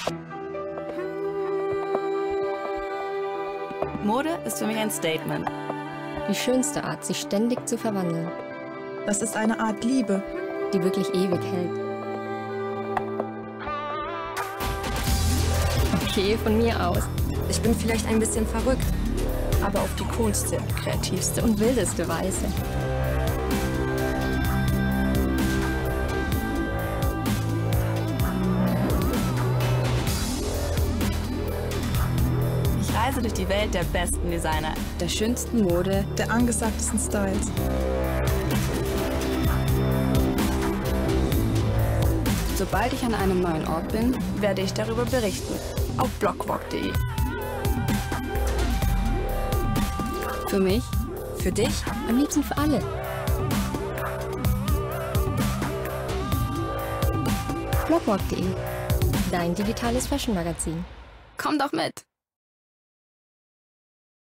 Mode ist für mich ein Statement. Die schönste Art, sich ständig zu verwandeln. Das ist eine Art Liebe, die wirklich ewig hält. Okay, von mir aus. Ich bin vielleicht ein bisschen verrückt, aber auf die coolste, kreativste und wildeste Weise. Ich reise durch die Welt der besten Designer, der schönsten Mode, der angesagtesten Styles. Sobald ich an einem neuen Ort bin, werde ich darüber berichten. Auf blogwalk.de. Für mich, für dich, am liebsten für alle. blogwalk.de, dein digitales Fashion-Magazin. Komm doch mit!